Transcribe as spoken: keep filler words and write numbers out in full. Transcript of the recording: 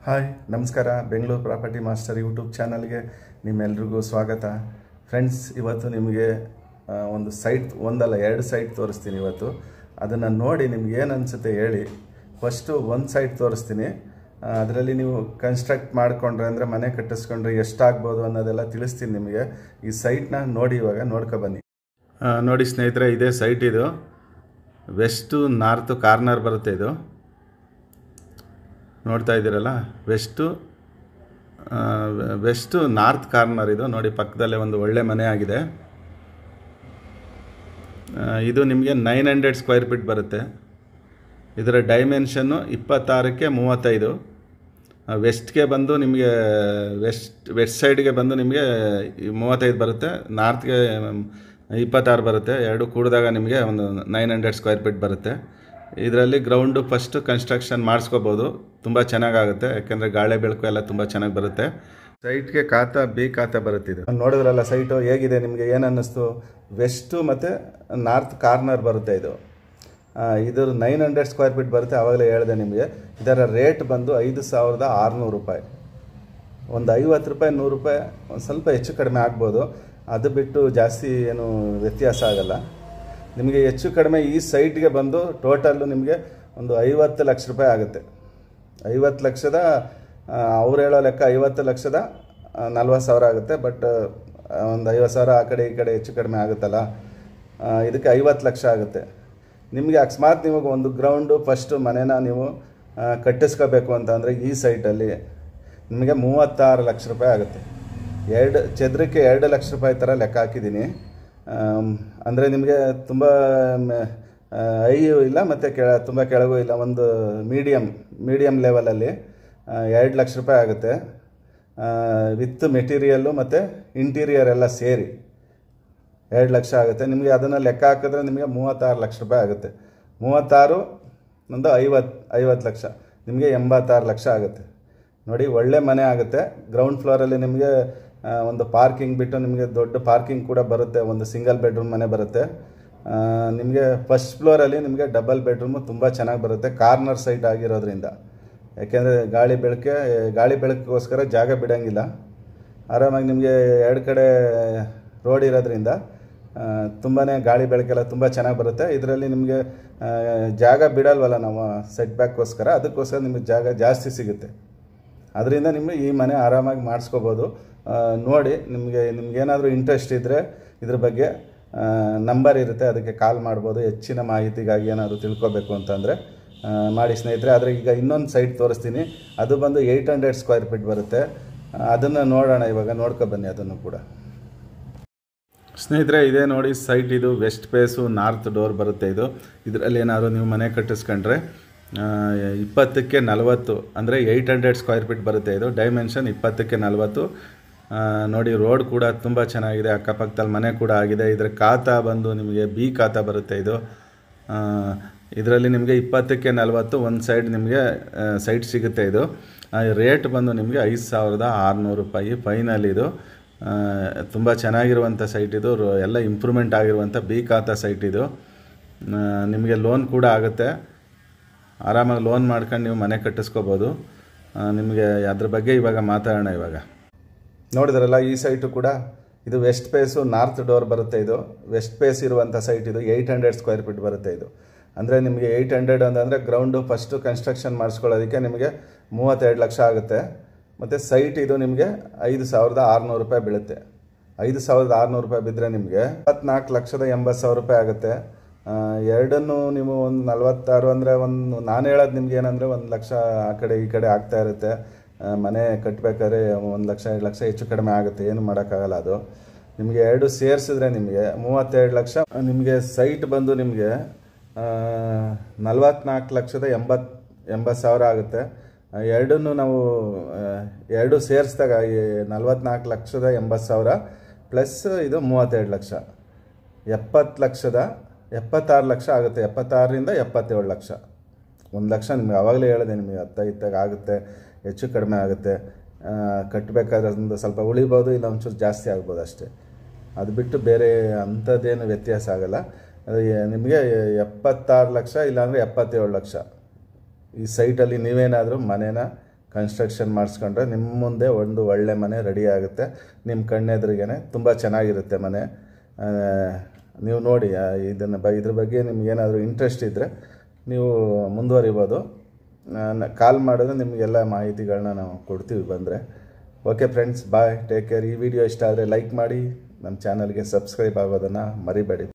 Hi ನಮಸ್ಕಾರ. Bengaluru property master YouTube ಚಾನಲ್ಗೆ ನಿಮ್ಮೆಲ್ರಿಗೂ ಸ್ವಾಗತ. ಫ್ರೆಂಡ್ಸ್, ಇವತ್ತು ನಿಮಗೆ ಒಂದು ಸೈಟ್ ಒಂದಲ್ಲ ಎರಡು ಸೈಟ್ ತೋರಿಸ್ತೀನಿ. ಇವತ್ತು ಅದನ್ನು ನೋಡಿ ನಿಮ್ಗೆ ಏನು ಅನಿಸುತ್ತೆ ಹೇಳಿ. ಫಸ್ಟು ಒಂದು ಸೈಟ್ ತೋರಿಸ್ತೀನಿ. ಅದರಲ್ಲಿ ನೀವು ಕನ್ಸ್ಟ್ರಕ್ಟ್ ಮಾಡಿಕೊಂಡ್ರೆ ಅಂದರೆ ಮನೆ ಕಟ್ಟಿಸ್ಕೊಂಡ್ರೆ ಎಷ್ಟಾಗ್ಬೋದು ಅನ್ನೋದೆಲ್ಲ ತಿಳಿಸ್ತೀನಿ ನಿಮಗೆ. ಈ ಸೈಟ್ನ ನೋಡಿ ಇವಾಗ ನೋಡ್ಕೊ ಬನ್ನಿ. ನೋಡಿ ಸ್ನೇಹಿತರೆ, ಇದೇ ಸೈಟ್. ಇದು ವೆಸ್ಟು ನಾರ್ತು ಕಾರ್ನರ್ ಬರುತ್ತೆ. ಇದು ನೋಡ್ತಾ ಇದ್ದೀರಲ್ಲ, ವೆಸ್ಟು ವೆಸ್ಟು ನಾರ್ತ್ ಕಾರ್ನರ್. ಇದು ನೋಡಿ, ಪಕ್ಕದಲ್ಲೇ ಒಂದು ಒಳ್ಳೆ ಮನೆ ಆಗಿದೆ. ಇದು ನಿಮಗೆ ನೈನ್ ಹಂಡ್ರೆಡ್ ಸ್ಕ್ವೇರ್ ಫೀಟ್ ಬರುತ್ತೆ. ಇದರ ಡೈಮೆನ್ಷನ್ನು ಇಪ್ಪತ್ತಾರಕ್ಕೆ ಮೂವತ್ತೈದು. ವೆಸ್ಟ್ಗೆ ಬಂದು ನಿಮಗೆ ವೆಸ್ಟ್ ವೆಸ್ಟ್ ಸೈಡ್ಗೆ ಬಂದು ನಿಮಗೆ ಮೂವತ್ತೈದು ಬರುತ್ತೆ, ನಾರ್ತ್ಗೆ ಇಪ್ಪತ್ತಾರು ಬರುತ್ತೆ. ಎರಡು ಕೂಡಿದಾಗ ನಿಮಗೆ ಒಂದು ನೈನ್ ಹಂಡ್ರೆಡ್ ಸ್ಕ್ವೇರ್ ಫೀಟ್ ಬರುತ್ತೆ. ಇದರಲ್ಲಿ ಗ್ರೌಂಡು ಫಸ್ಟು ಕನ್ಸ್ಟ್ರಕ್ಷನ್ ಮಾಡಿಸ್ಕೋಬೋದು. ತುಂಬ ಚೆನ್ನಾಗಾಗುತ್ತೆ, ಯಾಕೆಂದರೆ ಗಾಳಿ ಬೆಳಕು ಎಲ್ಲ ತುಂಬ ಚೆನ್ನಾಗಿ ಬರುತ್ತೆ. ಸೈಟ್ಗೆ ಖಾತಾ ಬಿ ಖಾತಾ ಬರುತ್ತೆ. ಇದು ನೋಡಿದ್ರಲ್ಲ ಸೈಟು ಹೇಗಿದೆ, ನಿಮಗೆ ಏನು ಅನ್ನಿಸ್ತು? ವೆಸ್ಟು ಮತ್ತು ನಾರ್ತ್ ಕಾರ್ನರ್ ಬರುತ್ತೆ. ಇದು ಇದು ನೈನ್ ಹಂಡ್ರೆಡ್ ಸ್ಕ್ವೇರ್ ಫೀಟ್ ಬರುತ್ತೆ. ಆವಾಗಲೇ ಹೇಳಿದೆ ನಿಮಗೆ. ಇದರ ರೇಟ್ ಬಂದು ಐದು ಸಾವಿರದ ಆರುನೂರು ರೂಪಾಯಿ. ಒಂದು ಐವತ್ತು ರೂಪಾಯಿ ನೂರು ರೂಪಾಯಿ ಒಂದು ಸ್ವಲ್ಪ ಹೆಚ್ಚು ಕಡಿಮೆ ಆಗ್ಬೋದು. ಅದು ಬಿಟ್ಟು ಜಾಸ್ತಿ ಏನು ವ್ಯತ್ಯಾಸ ಆಗಲ್ಲ. ನಿಮಗೆ ಹೆಚ್ಚು ಕಡಿಮೆ ಈ ಸೈಟ್ಗೆ ಬಂದು ಟೋಟಲ್ಲು ನಿಮಗೆ ಒಂದು ಐವತ್ತು ಲಕ್ಷ ರೂಪಾಯಿ ಆಗುತ್ತೆ. ಐವತ್ತು ಲಕ್ಷದ ಅವ್ರು ಹೇಳೋ ಲೆಕ್ಕ ಐವತ್ತು ಲಕ್ಷದ ನಲ್ವತ್ತು ಸಾವಿರ ಆಗುತ್ತೆ. ಬಟ್ ಒಂದು ಐವತ್ತು ಸಾವಿರ ಆ ಕಡೆ ಈ ಕಡೆ ಹೆಚ್ಚು ಕಡಿಮೆ ಆಗುತ್ತಲ್ಲ, ಇದಕ್ಕೆ ಐವತ್ತು ಲಕ್ಷ ಆಗುತ್ತೆ. ನಿಮಗೆ ಅಕಸ್ಮಾತ್ ನಿಮಗೆ ಒಂದು ಗ್ರೌಂಡು ಫಸ್ಟು ಮನೇನ ನೀವು ಕಟ್ಟಿಸ್ಕೋಬೇಕು ಅಂತ ಅಂದರೆ ಈ ಸೈಟಲ್ಲಿ ನಿಮಗೆ ಮೂವತ್ತಾರು ಲಕ್ಷ ರೂಪಾಯಿ ಆಗುತ್ತೆ. ಎರಡು ಚದರಕ್ಕೆ ಎರಡು ಲಕ್ಷ ರೂಪಾಯಿ ಥರ ಲೆಕ್ಕ ಹಾಕಿದ್ದೀನಿ. ಅಂದರೆ ನಿಮಗೆ ತುಂಬ ಹೈಯೂ ಇಲ್ಲ ಮತ್ತು ಕೆಳ ತುಂಬ ಕೆಳಗೂ ಇಲ್ಲ, ಒಂದು ಮೀಡಿಯಮ್ ಮೀಡಿಯಮ್ ಲೆವೆಲಲ್ಲಿ ಎರಡು ಲಕ್ಷ ರೂಪಾಯಿ ಆಗುತ್ತೆ. ವಿತ್ ಮೆಟೀರಿಯಲ್ಲು ಮತ್ತು ಇಂಟೀರಿಯರ್ ಎಲ್ಲ ಸೇರಿ ಎರಡು ಲಕ್ಷ ಆಗುತ್ತೆ. ನಿಮಗೆ ಅದನ್ನು ಲೆಕ್ಕ ಹಾಕಿದ್ರೆ ನಿಮಗೆ ಮೂವತ್ತಾರು ಲಕ್ಷ ರೂಪಾಯಿ ಆಗುತ್ತೆ. ಮೂವತ್ತಾರು ಒಂದು ಐವತ್ತು ಐವತ್ತು ಲಕ್ಷ, ನಿಮಗೆ ಎಂಬತ್ತಾರು ಲಕ್ಷ ಆಗುತ್ತೆ. ನೋಡಿ, ಒಳ್ಳೆ ಮನೆ ಆಗುತ್ತೆ. ಗ್ರೌಂಡ್ ಫ್ಲೋರಲ್ಲಿ ನಿಮಗೆ ಒಂದು ಪಾರ್ಕಿಂಗ್ ಬಿಟ್ಟು ನಿಮಗೆ ದೊಡ್ಡ ಪಾರ್ಕಿಂಗ್ ಕೂಡ ಬರುತ್ತೆ. ಒಂದು ಸಿಂಗಲ್ ಬೆಡ್ರೂಮ್ ಮನೆ ಬರುತ್ತೆ ನಿಮಗೆ. ಫಸ್ಟ್ ಫ್ಲೋರಲ್ಲಿ ನಿಮಗೆ ಡಬಲ್ ಬೆಡ್ರೂಮು ತುಂಬ ಚೆನ್ನಾಗಿ ಬರುತ್ತೆ, ಕಾರ್ನರ್ ಸೈಟ್ ಆಗಿರೋದ್ರಿಂದ. ಯಾಕೆಂದರೆ ಗಾಳಿ ಬೆಳಕೆ ಗಾಳಿ ಬೆಳಕಿಗೋಸ್ಕರ ಜಾಗ ಬಿಡೋಂಗಿಲ್ಲ. ಆರಾಮಾಗಿ ನಿಮಗೆ ಎರಡು ಕಡೆ ರೋಡ್ ಇರೋದ್ರಿಂದ ತುಂಬಾ ಗಾಳಿ ಬೆಳಕೆಲ್ಲ ತುಂಬ ಚೆನ್ನಾಗಿ ಬರುತ್ತೆ. ಇದರಲ್ಲಿ ನಿಮಗೆ ಜಾಗ ಬಿಡಲ್ವಲ್ಲ ನಾವು ಸೆಟ್ ಬ್ಯಾಕ್ಗೋಸ್ಕರ, ಅದಕ್ಕೋಸ್ಕರ ನಿಮಗೆ ಜಾಗ ಜಾಸ್ತಿ ಸಿಗುತ್ತೆ. ಅದರಿಂದ ನಿಮಗೆ ಈ ಮನೆ ಆರಾಮಾಗಿ ಮಾಡಿಸ್ಕೋಬೋದು. ನೋಡಿ, ನಿಮಗೆ ನಿಮಗೇನಾದರೂ ಇಂಟ್ರೆಸ್ಟ್ ಇದ್ದರೆ ಇದ್ರ ಬಗ್ಗೆ ನಂಬರ್ ಇರುತ್ತೆ, ಅದಕ್ಕೆ ಕಾಲ್ ಮಾಡ್ಬೋದು. ಹೆಚ್ಚಿನ ಮಾಹಿತಿಗಾಗಿ ಏನಾದರೂ ತಿಳ್ಕೊಬೇಕು ಅಂತಂದರೆ ಮಾಡಿ ಸ್ನೇಹಿತರೆ. ಆದರೆ ಈಗ ಇನ್ನೊಂದು ಸೈಟ್ ತೋರಿಸ್ತೀನಿ. ಅದು ಬಂದು ಏಯ್ಟ್ ಹಂಡ್ರೆಡ್ ಸ್ಕ್ವೇರ್ ಫೀಟ್ ಬರುತ್ತೆ. ಅದನ್ನು ನೋಡೋಣ ಇವಾಗ, ನೋಡ್ಕೊ ಬನ್ನಿ ಅದನ್ನು ಕೂಡ. ಸ್ನೇಹಿತರೆ, ಇದೇ ನೋಡಿ ಸೈಟ್. ಇದು ವೆಸ್ಟ್ ಫೇಸು ನಾರ್ತ್ ಡೋರ್ ಬರುತ್ತೆ. ಇದು ಇದರಲ್ಲಿ ಏನಾದರೂ ನೀವು ಮನೆ ಕಟ್ಟಿಸ್ಕೊಂಡ್ರೆ ಇಪ್ಪತ್ತಕ್ಕೆ ನಲವತ್ತು ಅಂದರೆ ಏಯ್ಟ್ ಹಂಡ್ರೆಡ್ ಸ್ಕ್ವೇರ್ ಫೀಟ್ ಬರುತ್ತೆ. ಇದು ಡೈಮೆನ್ಷನ್ ಇಪ್ಪತ್ತಕ್ಕೆ ನಲವತ್ತು. ನೋಡಿ, ರೋಡ್ ಕೂಡ ತುಂಬ ಚೆನ್ನಾಗಿದೆ, ಅಕ್ಕಪಕ್ಕದಲ್ಲಿ ಮನೆ ಕೂಡ ಆಗಿದೆ. ಇದರ ಖಾತಾ ಬಂದು ನಿಮಗೆ ಬಿ ಖಾತಾ ಬರುತ್ತೆ. ಇದು ಇದರಲ್ಲಿ ನಿಮಗೆ ಇಪ್ಪತ್ತಕ್ಕೆ ನಲವತ್ತು ಒಂದು ಸೈಡ್ ನಿಮಗೆ ಸೈಟ್ ಸಿಗುತ್ತೆ. ಇದು ರೇಟ್ ಬಂದು ನಿಮಗೆ ಐದು ಸಾವಿರದ ಆರುನೂರು ರೂಪಾಯಿ ಫೈನಲ್. ಇದು ತುಂಬ ಚೆನ್ನಾಗಿರುವಂಥ ಸೈಟ್. ಇದು ಎಲ್ಲ ಇಂಪ್ರೂವ್ಮೆಂಟ್ ಆಗಿರುವಂಥ ಬಿ ಖಾತಾ ಸೈಟ್. ಇದು ನಿಮಗೆ ಲೋನ್ ಕೂಡ ಆಗುತ್ತೆ. ಆರಾಮಾಗಿ ಲೋನ್ ಮಾಡ್ಕೊಂಡು ನೀವು ಮನೆ ಕಟ್ಟಿಸ್ಕೋಬೋದು. ನಿಮಗೆ ಅದ್ರ ಬಗ್ಗೆ ಇವಾಗ ಮಾತಾಡೋಣ. ಇವಾಗ ನೋಡಿದ್ರಲ್ಲ, ಈ ಸೈಟು ಕೂಡ ಇದು ವೆಸ್ಟ್ ಫೇಸು ನಾರ್ತ್ ಡೋರ್ ಬರುತ್ತೆ. ಇದು ವೆಸ್ಟ್ ಫೇಸ್ ಇರುವಂಥ ಸೈಟ್. ಇದು ಏಯ್ಟ್ ಹಂಡ್ರೆಡ್ ಸ್ಕ್ವೇರ್ ಫೀಟ್ ಬರುತ್ತೆ. ಇದು ಅಂದರೆ ನಿಮಗೆ ಏಯ್ಟ್ ಹಂಡ್ರೆಡ್ ಅಂತಂದರೆ ಗ್ರೌಂಡು ಫಸ್ಟು ಕನ್ಸ್ಟ್ರಕ್ಷನ್ ಮಾಡಿಸ್ಕೊಳ್ಳೋದಕ್ಕೆ ನಿಮಗೆ ಮೂವತ್ತೆರಡು ಲಕ್ಷ ಆಗುತ್ತೆ. ಮತ್ತು ಸೈಟ್ ಇದು ನಿಮಗೆ ಐದು ಸಾವಿರದ ಆರುನೂರು ರೂಪಾಯಿ ಬೀಳುತ್ತೆ. ಐದು ಸಾವಿರದ ಆರುನೂರು ರೂಪಾಯಿ ಬಿದ್ದರೆ ನಿಮಗೆ ಇಪ್ಪತ್ನಾಲ್ಕು ಲಕ್ಷದ ಎಂಬತ್ತು ಸಾವಿರ ರೂಪಾಯಿ ಆಗುತ್ತೆ. ಎರಡನ್ನು ನೀವು ಒಂದು ನಲ್ವತ್ತಾರು ಅಂದರೆ ಒಂದು ನಾನು ಹೇಳೋದು ನಿಮ್ಗೆ ಏನಂದರೆ ಒಂದು ಲಕ್ಷ ಆ ಕಡೆ ಈ ಕಡೆ ಆಗ್ತಾ ಇರುತ್ತೆ. ಮನೆ ಕಟ್ಟಬೇಕಾದ್ರೆ ಒಂದು ಲಕ್ಷ ಎರಡು ಲಕ್ಷ ಹೆಚ್ಚು ಕಡಿಮೆ ಆಗುತ್ತೆ, ಏನು ಮಾಡೋಕ್ಕಾಗಲ್ಲ. ಅದು ನಿಮಗೆ ಎರಡು ಸೇರಿಸಿದ್ರೆ ನಿಮಗೆ ಮೂವತ್ತೆರಡು ಲಕ್ಷ. ನಿಮಗೆ ಸೈಟ್ ಬಂದು ನಿಮಗೆ ನಲ್ವತ್ನಾಲ್ಕು ಲಕ್ಷದ ಎಂಬತ್ತು ಎಂಬತ್ತು ಸಾವಿರ ಆಗುತ್ತೆ. ಎರಡನ್ನೂ ನಾವು ಎರಡು ಸೇರಿಸಿದಾಗ ನಲ್ವತ್ನಾಲ್ಕು ಲಕ್ಷದ ಎಂಬತ್ತು ಸಾವಿರ ಪ್ಲಸ್ ಇದು ಮೂವತ್ತೆರಡು ಲಕ್ಷ, ಎಪ್ಪತ್ತು ಲಕ್ಷದ ಎಪ್ಪತ್ತಾರು ಲಕ್ಷ ಆಗುತ್ತೆ. ಎಪ್ಪತ್ತಾರರಿಂದ ಎಪ್ಪತ್ತೇಳು ಲಕ್ಷ. ಒಂದು ಲಕ್ಷ ನಿಮಗೆ ಆವಾಗಲೇ ಹೇಳಿದೆ, ನಿಮಗೆ ಹತ್ತ ಇತ್ತಾಗ ಆಗುತ್ತೆ, ಹೆಚ್ಚು ಕಡಿಮೆ ಆಗುತ್ತೆ. ಕಟ್ಟಬೇಕಾದ್ರೆ ಒಂದು ಸ್ವಲ್ಪ ಉಳಿಬೋದು, ಇಲ್ಲ ಒಂಚೂರು ಜಾಸ್ತಿ ಆಗ್ಬೋದು ಅಷ್ಟೇ. ಅದು ಬಿಟ್ಟು ಬೇರೆ ಅಂಥದ್ದೇನು ವ್ಯತ್ಯಾಸ ಆಗೋಲ್ಲ. ನಿಮಗೆ ಎಪ್ಪತ್ತಾರು ಲಕ್ಷ ಇಲ್ಲಾಂದರೆ ಎಪ್ಪತ್ತೇಳು ಲಕ್ಷ ಈ ಸೈಟಲ್ಲಿ ನೀವೇನಾದರೂ ಮನೇನ ಕನ್ಸ್ಟ್ರಕ್ಷನ್ ಮಾಡಿಸ್ಕೊಂಡ್ರೆ ನಿಮ್ಮ ಮುಂದೆ ಒಂದು ಒಳ್ಳೆ ಮನೆ ರೆಡಿ ಆಗುತ್ತೆ. ನಿಮ್ಮ ಕಣ್ಣೆದುರಿಗೇ ತುಂಬ ಚೆನ್ನಾಗಿರುತ್ತೆ ಮನೆ. ನೀವು ನೋಡಿ ಇದನ್ನು ಬ ಇದ್ರ ಬಗ್ಗೆ ನಿಮ್ಗೇನಾದರೂ ಇಂಟ್ರೆಸ್ಟ್ ಇದ್ದರೆ ನೀವು ಮುಂದುವರಿಬೋದು. ಕಾಲ್ ಮಾಡಿದ್ರೆ ನಿಮಗೆಲ್ಲ ಮಾಹಿತಿಗಳನ್ನ ನಾವು ಕೊಡ್ತೀವಿ ಬಂದರೆ. Okay friends, bye, take care. ಈ ವಿಡಿಯೋ ಇಷ್ಟ ಆದರೆ ಲೈಕ್ ಮಾಡಿ, ನಮ್ಮ ಚಾನಲ್ಗೆ ಸಬ್ಸ್ಕ್ರೈಬ್ ಆಗೋದನ್ನು ಮರಿಬೇಡಿ.